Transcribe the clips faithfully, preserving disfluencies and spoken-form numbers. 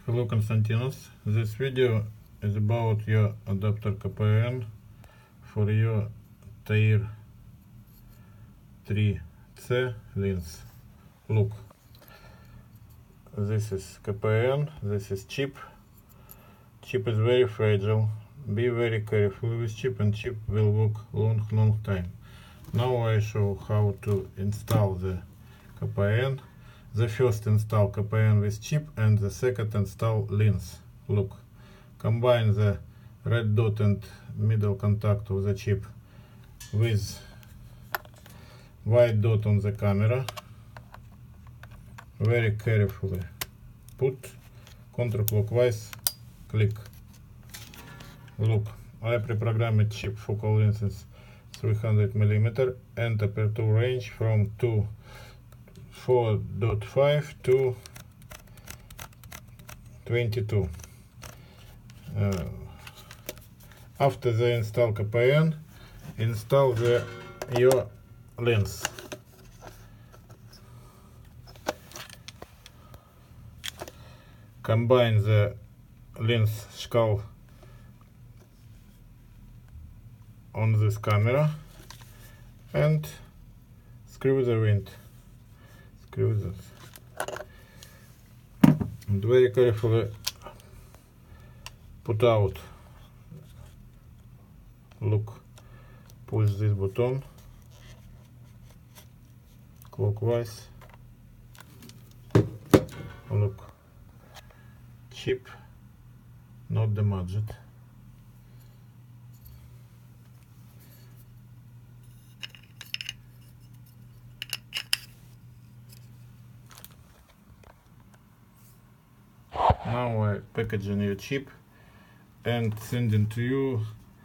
Hello Konstantinos, this video is about your adapter K P N for your Tair three C lens. Look, this is K P N, this is chip. Chip is very fragile, be very careful with chip, and chip will work long long time. Now I show how to install the K P N. The first install K P N with chip and the second install lens. Look, combine the red dot and middle contact of the chip with white dot on the camera. Very carefully put counterclockwise, click. Look, I pre-programmed chip focal length is three hundred millimeter and aperture range from two four point five to twenty-two. Uh, after the install K P N, install the your lens. Combine the lens skull on this camera and screw the wind. Screw this. And very carefully put out. Look, push this button clockwise. Look, chip not damaged. Now I packaging your chip and sending to you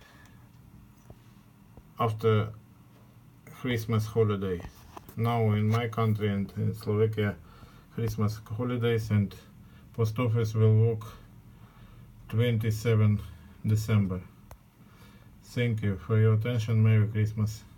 after Christmas holiday. Now in my country and in Slovakia, Christmas holidays, and post office will work twenty-seventh December. Thank you for your attention. Merry Christmas.